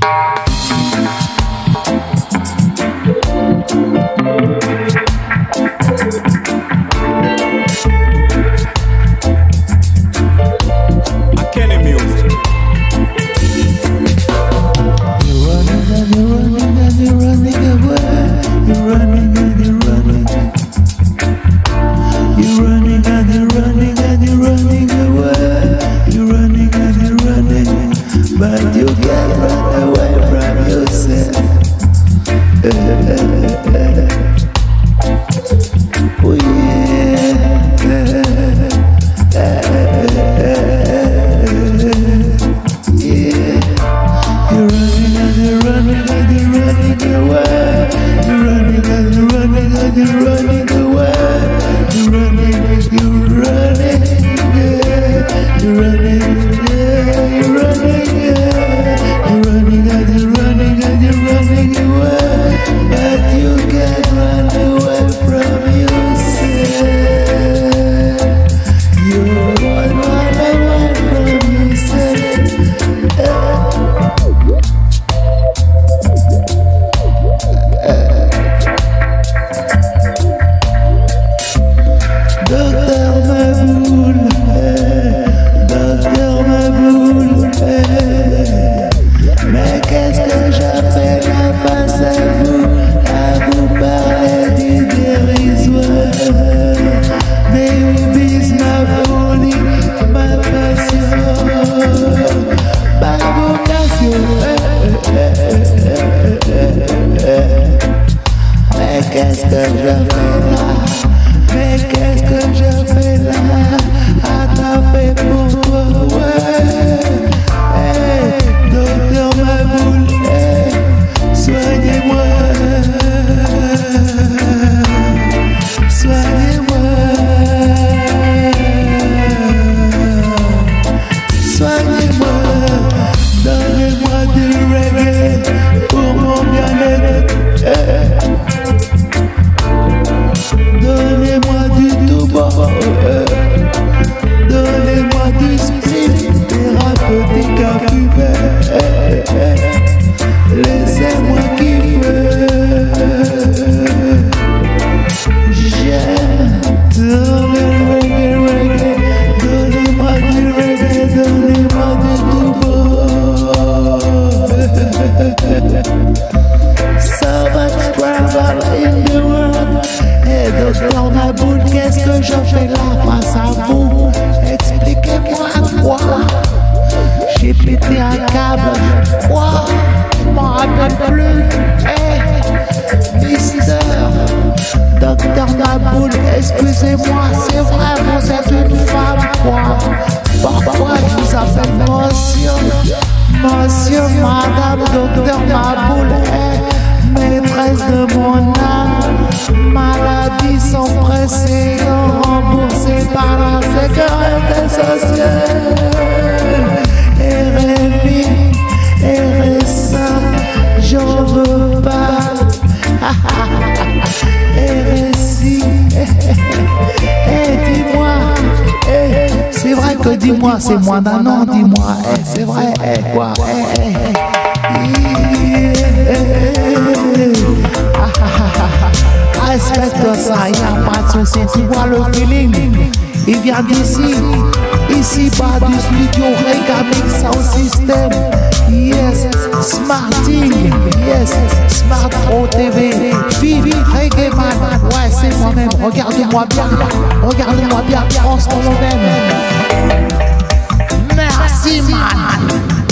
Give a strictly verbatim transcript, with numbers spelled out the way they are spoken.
Excusez-moi, c'est vrai, vous êtes une femme, quoi. Pourquoi je vous appelle monsieur? Monsieur, madame, docteur Maboul, maîtresse de mon âme. Maladie sans précédent, remboursée par la sécurité sociale. R M I, R S A, j'en veux pas. R S I, eh, dis-moi, eh, c'est vrai que dis-moi, c'est moi, non, non, dis-moi, eh, c'est vrai, eh, quoi, eh, eh, eh, respecte ça, il n'y a pas de souci, tu vois le feeling, il vient d'ici, ici bas du studio Regamix Sound System, yes, Smarting, yes, Smart Pro T V, Vivi Reggaeman, ouais c'est moi-même, regardez-moi bien, regardez-moi bien, en ce moment même, merci man.